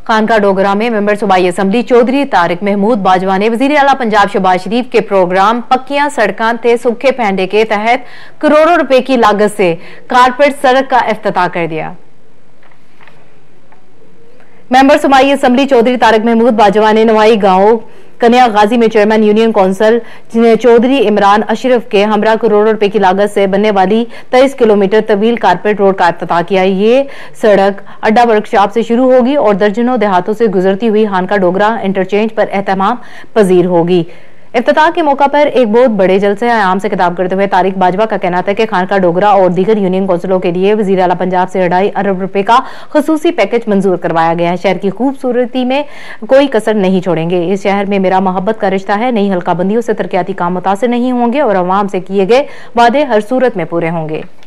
खानका डोगरा में मेंबर सूबाई असम्बली चौधरी तारिक महमूद बाजवा ने वजीर आला पंजाब शहबाज शरीफ के प्रोग्राम पक्कियां सड़कां ते सूखे पैंडे के तहत करोड़ों रुपए की लागत से कारपेट सड़क का इफ्तिताह कर दिया। मेंबर सूबाई असम्बली चौधरी तारिक महमूद बाजवा ने नवाई गांव कन्या गाजी में chairman union council Chaudhry Imran Ashraf के हमरा करोड़ों रुपए की लागत से बनने वाली 23 किलोमीटर तवील कारपेट रोड का इफ्तिताह किया। ये सड़क अड्डा वर्कशॉप से शुरू होगी और दर्जनों देहातों से गुजरती हुई खानका डोगरा इंटरचेंज पर एहतमाम पजीर होगी। इफ्तिताह के मौका पर एक बहुत बड़े जलसे आयाम से खिताब करते हुए तारिक बाजवा का कहना था कि खानका डोगरा और दीगर यूनियन काउंसिलों के लिए वजीर आला पंजाब से 2.5 अरब रुपए का खसूसी पैकेज मंजूर करवाया गया है। शहर की खूबसूरती में कोई कसर नहीं छोड़ेंगे। इस शहर में मेरा मोहब्बत का रिश्ता है, नई हल्काबंदियों से तरक्याती काम मुतासिर नहीं होंगे और अवाम से किए गए वादे हर सूरत में पूरे होंगे।